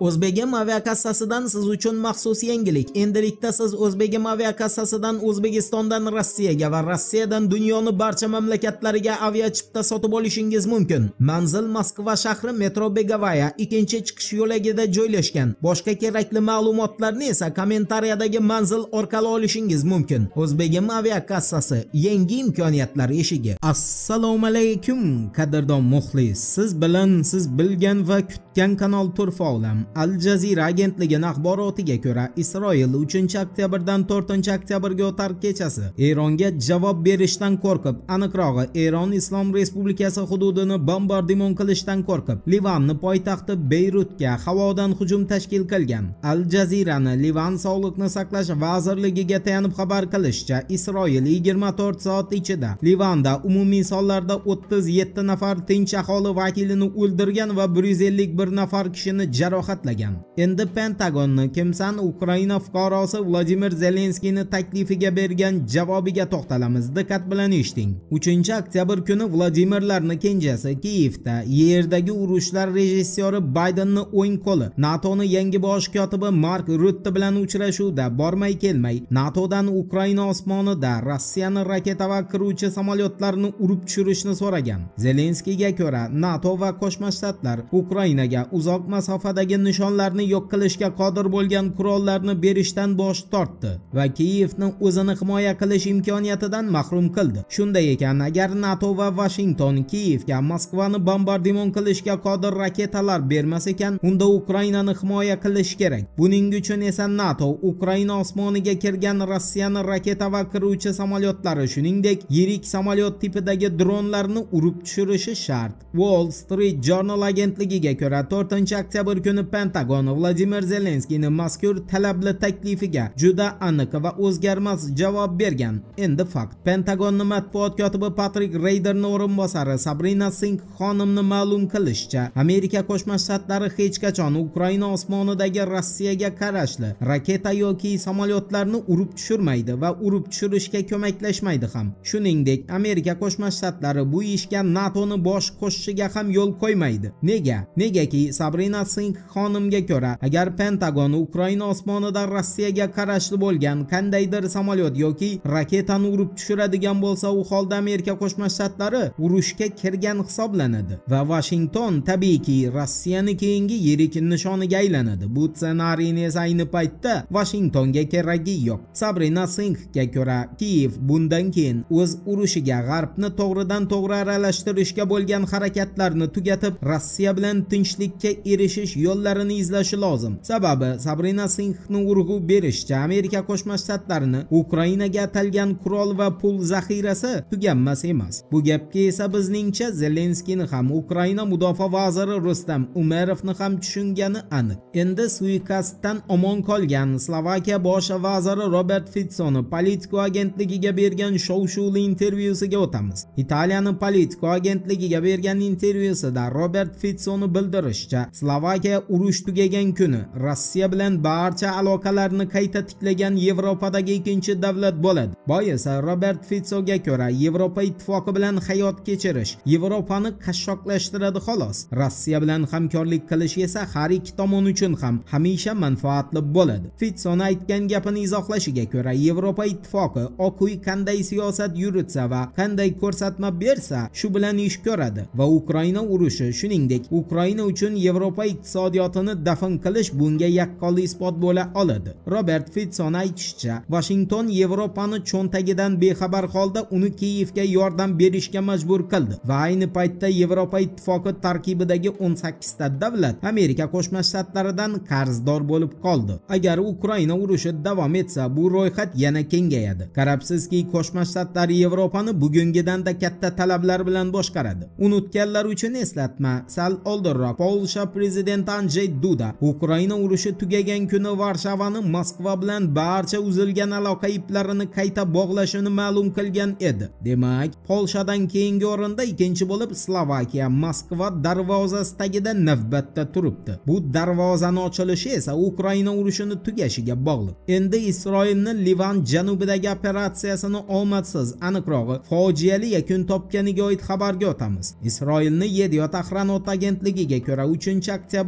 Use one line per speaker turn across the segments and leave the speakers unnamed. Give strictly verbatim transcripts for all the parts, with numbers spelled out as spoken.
O'zbegim aviakassasidan siz uchun maxsus yangilik. Endilikda siz O'zbegim aviakassasidan O'zbekistondan Rossiyaga va Rossiyadan dunyoning barcha mamlakatlariga aviachipta sotib olishingiz mumkin. Manzil Moskva shahri metro Begovaya ikkinchi chiqish yo'lagida joylashgan. Boshqa kerakli ma'lumotlarni esa kommentariyadagi manzil orqali olishingiz mumkin. O'zbegim aviakassasi yangi imkoniyatlar eshigi. Assalomu alaykum qadrdon muxlis. Siz bilan siz bilgan va kutgan kanal Turfa olam. Al Jazeera agentligining axborotiga ko'ra, Isroil uchinchi oktyabrdan to'rtinchi oktyabrga o'tar kechasi Eronga javob berishdan qo'rqib, aniqrog'i Eron Islom Respublikasi hududini bombardimon qilishdan qo'rqib, Livanning poytaxti Beyrutga havodan hujum tashkil qilgan. Al Jazeera'ning Livan sog'liqni saqlash vazirligiga tayanib xabar qilishicha, Isroil yigirma to'rt soat ichida Livanda umumiy sonlarda o'ttiz yetti nafar tinch aholi vakilini o'ldirgan va bir yuz ellik bir nafar kishini jarohatlagan. Endi Pentagonning kimsan Ukraina fuqarosi Vladimir Zelenskiyni taklifiga bergan javobiga to'xtalamiz. Diqqat bilan eshiting. uchinchi oktyabr kuni Vladimirlarning kenjasi Kiyevda yerdagi urushlar rejissyori Baydenning o'ng qo'li, NATOning yangi bosh kotibi Mark Rutte bilan uchrashuvda bormay kelmay, NATOdan Ukraina osmonida Rossiyaning raketa va qiruvchi samolyotlarini urib tushirishni so'ragan. Zelenskiyga ko'ra, NATO va Qo'shma Shtatlar Ukrainaga uzoq masofadagi nishonlarni yo'q qilishga qodir bo'lgan qurollarni berishdan bosh tortdi va Kiyevni o'zini himoya qilish imkoniyatidan mahrum qildi. Shunday ekan, agar NATO va Washington Kiyevga Moskvani bombardimon qilishga qodir raketalar bermas ekan, unda Ukrainani himoya qilish kerak. Buning uchun esa NATO Ukraina osmoniga kirgan Rossiyaning raketa va qiruvchi samolyotlari, shuningdek, yirik samolyot tipidagi dronlarni urib tushirishi shart. Wall Street Journal agentligiga ko'ra, to'rtinchi oktyabr kuni Pentagon Vladimir Zelenskiyning mazkur talabli taklifiga juda aniq va o'zgarmas javob bergan. Endi fakt. Pentagonning matbuot kotibi Patrick Ryderning o'rinbosari Sabrina Singh xonimning ma'lum qilishicha, Amerika Qo'shma Shtatlari hech qachon Ukraina osmonidagi Rossiyaga qarashli raketa yoki samolyotlarni urib tushirmaydi va urib tushirishga ko'maklashmaydi ham. Shuningdek, Amerika Qo'shma Shtatlari bu ishga NATOning bosh qo'shishiga ham yo'l qo'ymaydi. Nega? Negaki Sabrina Singh xonimga ko'ra, agar Pentagon Ukraina osmonida Rossiyaga qarashli bo'lgan qandaydir samolyot yoki raketani urib tushiradigan bo'lsa, u holda Amerika Qo'shma Shtatlari urushga kirgan hisoblanadi va Washington tabiiyki Rossiyani keyingi yirik nishoniga aylanadi. Bu ssenariyni esa ayni paytda Washingtonga keragi yo'q. Sabrina Singhga ko'ra, Kiyev bundan keyin o'z urushiga G'arbni to'g'ridan to'g'ri aralashtirishga bo'lgan harakatlarni tugatib, Rossiya bilan tinchlikka erishish yo'llarini izlashi lozim. Sababi Sabrina Singhning urg'u berishicha, Amerika Qo'shma Shtatlarining Ukrainaga atalgan qurol va pul zaxirasi tuganmas emas. Bu gapga esa bizningcha Zelenskiyni ham Ukraina mudofaa vaziri Rustam Umerovni ham tushungani aniq. Endi suiqasddan omon qolgan Slovakiya bosh vaziri Robert Fico'ni Politico agentligiga bergan shov-shuvli intervyusiga o'tamiz. Italiyaning Politico agentligiga bergan intervyusida Robert Fico'ni bildirishicha, Slovakiya urush tugagan kuni Rossiya bilan barcha aloqalarni qayta tiklagan Yevropadagi ikkinchi davlat bo'ladi. Boisi Robert Fico'ga ko'ra, Yevropa ittifoqi bilan hayot kechirish Yevropani qashshoqlashtiradi xolos. Rossiya bilan hamkorlik qilish esa har ikki tomon uchun ham hamisha manfaatli bo'ladi. Fico'ning aytgan gapini izohlashiga ko'ra, Yevropa ittifoqi Oq uy qanday siyosat yuritsa va qanday ko'rsatma bersa, shu bilan ish ko'radi va Ukraina urushi, shuningdek, Ukraina uchun Yevropa iqtisodiyotini dafn qilish bunga yaqqol isbot bo'la oladi. Robert Fico'ning aytishicha, Washington Yevropani cho'ntagidan bexabar holda uni Kiyevga yordam berishga majbur qildi va ayni paytda Yevropa ittifoqi tarkibidagi o'n sakkiz ta davlat Amerika Qo'shma Shtatlaridan qarzdor bo'lib qoldi. Agar Ukraina urushi davom etsa, bu ro'yxat yana kengayadi. Qarabsizki, Qo'shma Shtatlar Yevropani bugungidan-da katta talablar bilan boshqaradi. Unutganlar uchun eslatma, sal oldinroq Polsha prezidenti Andrzej Duda Ukraina urushi tugagan kuni Varshavani Moskva bilan barcha uzilgan aloqa iplarini qayta bog'lashini ma'lum qilgan edi. Demak, Polshadan keyingi o'rinda ikkinchi bo'lib Slovakiya Moskva darvozasi tagida navbatda turibdi. Bu darvozani ochilishi esa Ukraina urushini tugashiga bog'liq. Endi Isroilning Livan janubidagi operatsiyasini omadsiz, aniqrog'i fojiali yakun topganiga oid xabarga o'tamiz. Isroilning Yediot Ahronot agentligiga ko'ra, uchinchi oktyabr kuni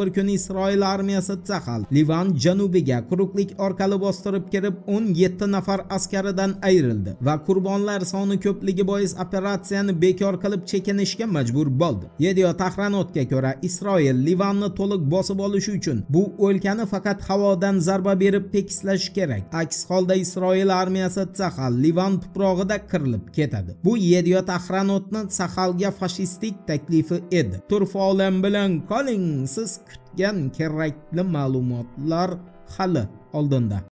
Isroil armiyasi Tsahal Livan janubiga quruqlik orqali bostirib kirib o'n yetti nafar askaridan ayrildi va qurbonlar soni ko'pligi bois operatsiyani bekor qilib chekinishga majbur bo'ldi. Yedio Tahranotga ko'ra, Isroil Livanni to'liq bosib olishi uchun bu o'lkani faqat havodan zarba berib tekislash kerak. Aks holda Isroil armiyasi Tsahal Livan tuprog'ida qirilib ketadi. Bu Yedio Tahranotni Tsahalga fashistik taklifi edi. Turfolim bilan qoling, siz kutgan kerakli ma'lumotlar hali oldinda.